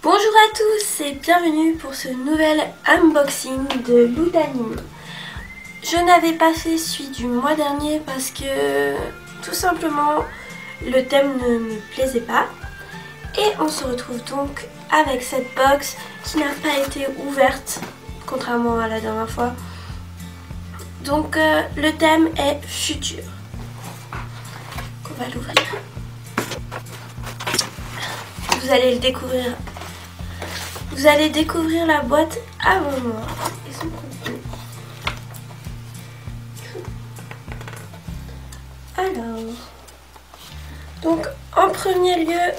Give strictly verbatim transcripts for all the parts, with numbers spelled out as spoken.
Bonjour à tous et bienvenue pour ce nouvel unboxing de Loot-Anime. Je n'avais pas fait celui du mois dernier parce que tout simplement le thème ne me plaisait pas. Et on se retrouve donc avec cette box qui n'a pas été ouverte, contrairement à la dernière fois. Donc euh, le thème est futur. On va l'ouvrir. Vous allez le découvrir. Vous allez découvrir la boîte avant moi et son contenu. Alors, donc en premier lieu,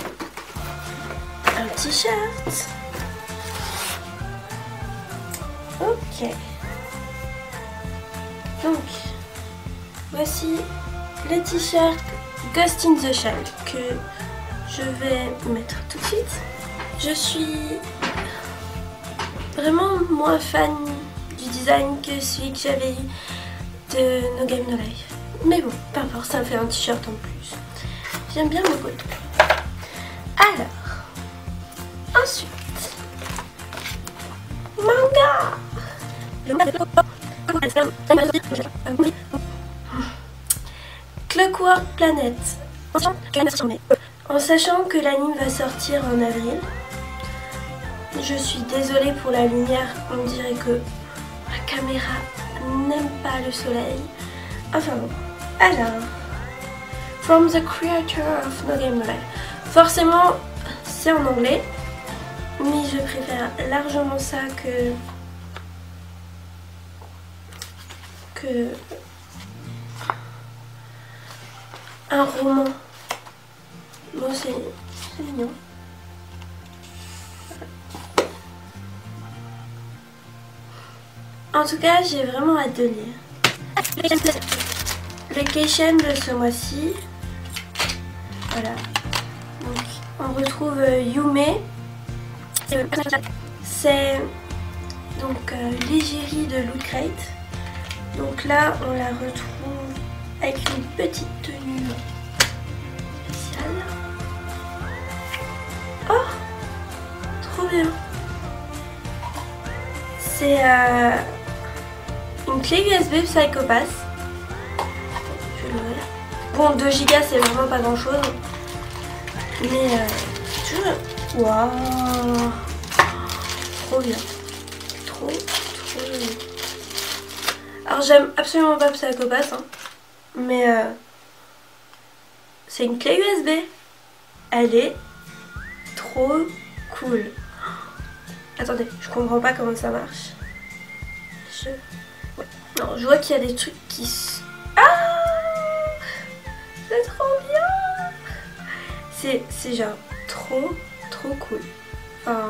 un t-shirt. Ok. Donc, voici le t-shirt Ghost in the Shell que je vais mettre tout de suite. Je suis vraiment moins fan du design que celui que j'avais eu de No Game No Life. Mais bon, peu importe, ça fait un t-shirt en plus. J'aime bien le coton. Alors, ensuite, manga. Clockwork Planet. En sachant que l'anime va sortir en avril, je suis désolée pour la lumière, on dirait que ma caméra n'aime pas le soleil. Enfin bon, alors, From the creator of No Game No Life. Forcément, c'est en anglais, mais je préfère largement ça que... que... un roman. Bon, c'est mignon. En tout cas, j'ai vraiment hâte de lire. Le Keishen de ce mois-ci. Voilà. Donc, on retrouve euh, Yume. C'est donc euh, l'égérie de Loot Crate. Donc là, on la retrouve avec une petite tenue spéciale. Oh, trop bien. C'est euh, une clé U S B Psycho-Pass. Je vais l'ouvrir. Bon, deux gigas c'est vraiment pas grand chose. Mais euh, je... Waouh, trop bien. Trop, trop joli. Alors j'aime absolument pas Psycho-Pass, hein, mais euh, c'est une clé U S B. Elle est trop cool. Attendez, je comprends pas comment ça marche. Je... Ouais. Non, je vois qu'il y a des trucs qui... Ah, c'est trop bien. C'est genre trop, trop cool. Enfin...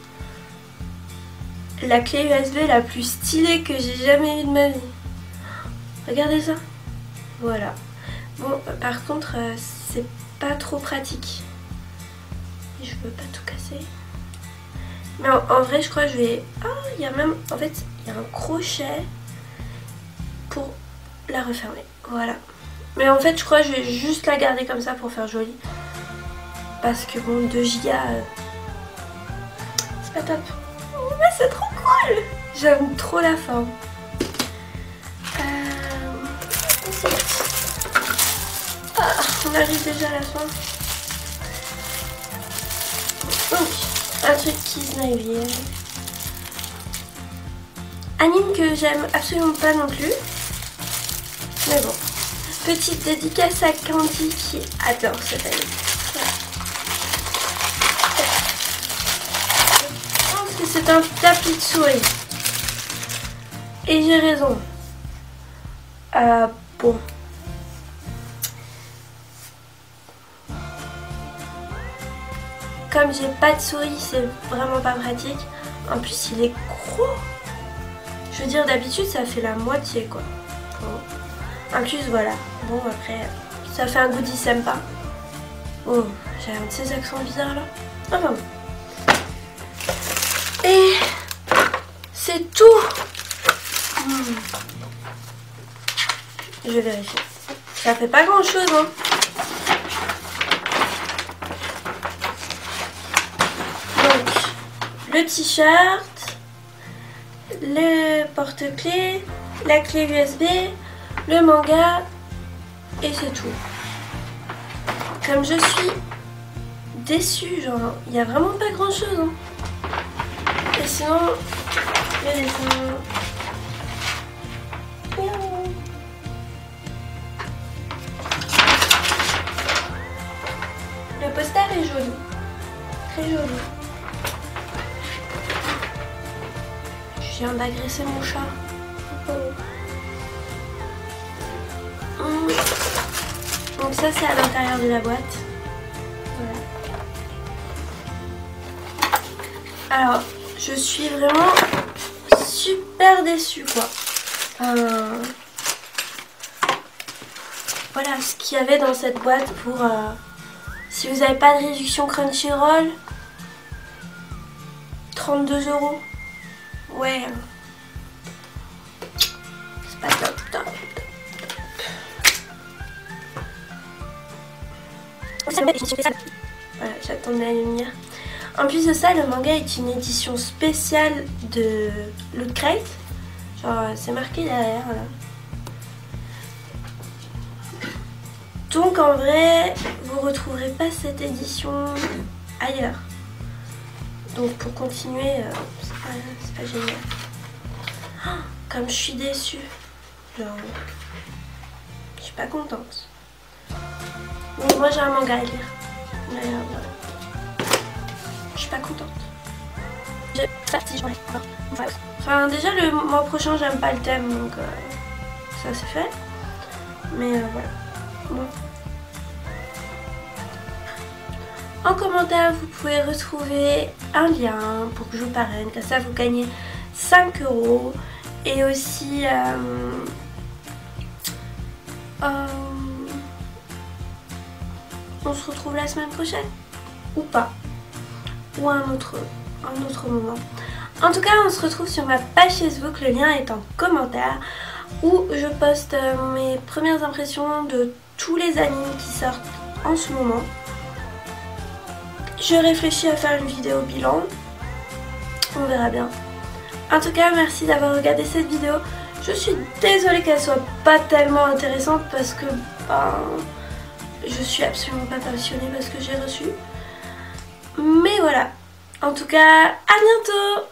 La clé U S B la plus stylée que j'ai jamais eue de ma vie. Regardez ça. Voilà. Bon, par contre, euh, c'est pas trop pratique. Et je veux pas tout casser. Mais en, en vrai, je crois que je vais... Ah, il y a même... En fait, il y a un crochet pour la refermer. Voilà. Mais en fait, je crois que je vais juste la garder comme ça pour faire joli. Parce que bon, deux gigas... Euh, c'est pas top. Mais c'est trop cool. J'aime trop la forme. Euh... Ensuite... Ah, on arrive déjà à la fin. Donc... Un truc Kiss Navy. Anime que j'aime absolument pas non plus. Mais bon. Petite dédicace à Candy qui adore cette anime. Voilà. Je pense que c'est un tapis de souris. Et j'ai raison. Euh, bon. Comme j'ai pas de souris, c'est vraiment pas pratique. En plus, il est gros. Je veux dire, d'habitude, ça fait la moitié, quoi. Bon. En plus, voilà. Bon, après, ça fait un goodie sympa. Oh, j'ai un de ces accents bizarres, là. Enfin bon. Et c'est tout. Hmm. Je vais vérifier. Ça fait pas grand-chose, hein. le t-shirt, le porte-clés, la clé U S B, le manga et c'est tout. Comme je suis déçue, genre il n'y a vraiment pas grand chose. Hein. Et sinon, le dessin. Le poster est joli, très joli. Je viens d'agresser mon chat. Hum. Donc ça c'est à l'intérieur de la boîte. Voilà. Alors je suis vraiment super déçue quoi. Euh... Voilà ce qu'il y avait dans cette boîte pour... Euh... Si vous n'avez pas de réduction Crunchyroll, trente-deux euros. Ouais. C'est pas top, top, top, top. Voilà, j'attends la lumière. En plus de ça, le manga est une édition spéciale de Loot Crate. Genre, c'est marqué derrière, là. Donc en vrai, vous retrouverez pas cette édition ailleurs. Donc pour continuer, euh, c'est pas, c'est pas génial. Oh, comme je suis déçue. Genre, je suis pas contente. Donc moi j'ai un manga à lire. Mais euh, voilà. Je suis pas contente. Je... Enfin déjà le mois prochain j'aime pas le thème donc euh, ça c'est fait. Mais euh, voilà. Bon. En commentaire, vous pouvez retrouver un lien pour que je vous parraine, comme ça vous gagnez cinq euros. Et aussi, euh, euh, on se retrouve la semaine prochaine, ou pas, ou à un autre, un autre moment. En tout cas, on se retrouve sur ma page Facebook, le lien est en commentaire, où je poste mes premières impressions de tous les animes qui sortent en ce moment. Je réfléchis à faire une vidéo bilan, on verra bien. En tout cas, merci d'avoir regardé cette vidéo. Je suis désolée qu'elle soit pas tellement intéressante parce que ben, je suis absolument pas passionnée parce que j'ai reçu. Mais voilà, en tout cas, à bientôt!